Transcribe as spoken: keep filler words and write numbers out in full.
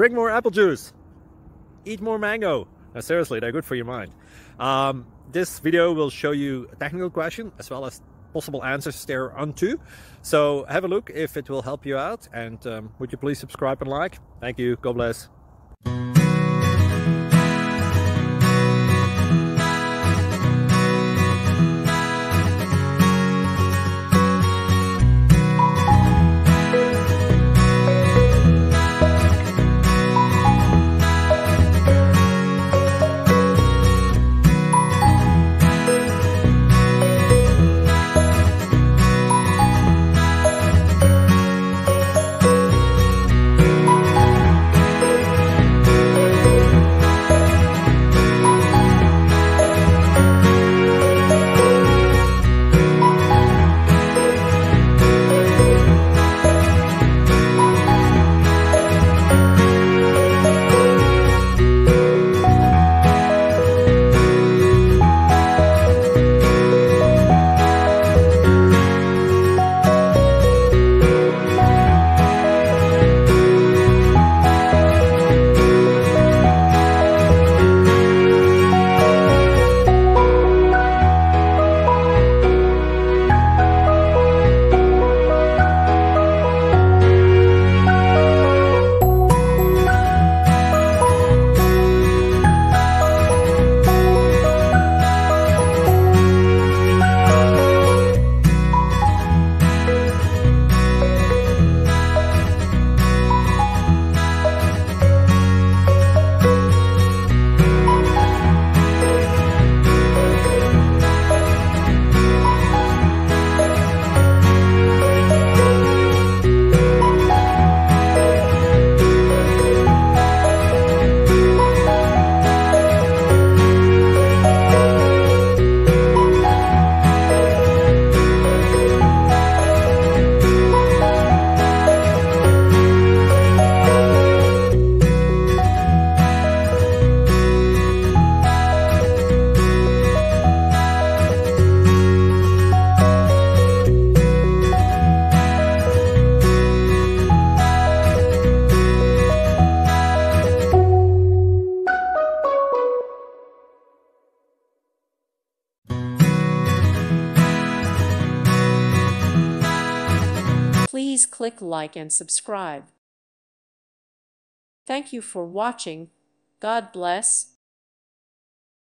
drink more apple juice, eat more mango. Now, seriously, they're good for your mind. Um, this video will show you a technical question as well as possible answers thereunto. So have a look if it will help you out, and um, would you please subscribe and like? Thank you. God bless. Please click like and subscribe. Thank you for watching. God bless.